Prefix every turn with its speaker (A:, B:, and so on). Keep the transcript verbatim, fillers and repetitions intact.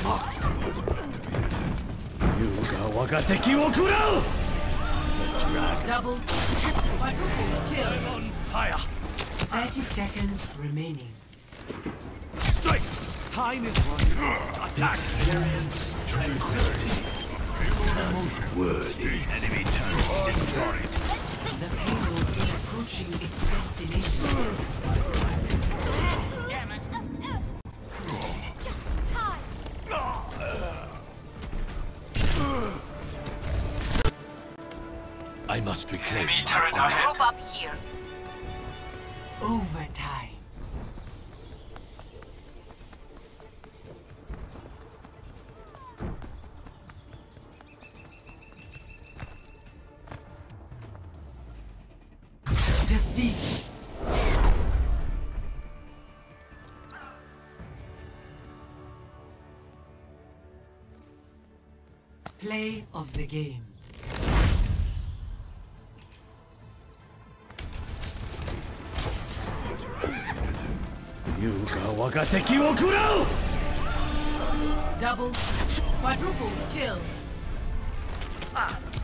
A: が我が敵を食らう
B: Double, triple, quadruple kill.
A: I'm on fire.
B: thirty seconds remaining.
A: Strike! Time is running. Attack!
C: Experience tranquility.
A: Worthy. Enemy turret destroyed.
B: The payload is approaching its destination.
D: Damn it! Just in time.
A: I must reclaim
E: Enemy
A: my
E: turret
A: honor.
E: ahead.
D: Group up here.
B: Overtime. Defeat. Play of the game.
A: You が我が敵を食らう
B: Double, quadruple kill.
A: Ah.